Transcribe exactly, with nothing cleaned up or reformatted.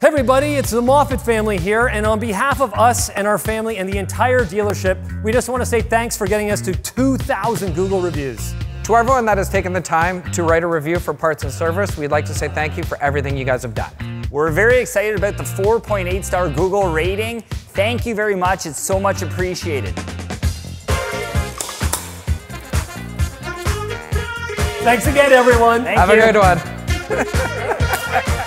everybody, it's the Moffatt family here, and on behalf of us and our family and the entire dealership, we just want to say thanks for getting us to two thousand Google reviews. To everyone that has taken the time to write a review for parts and service, we'd like to say thank you for everything you guys have done. We're very excited about the four point eight star Google rating. Thank you very much, it's so much appreciated. Thanks again, everyone. Thank Have you. a good one.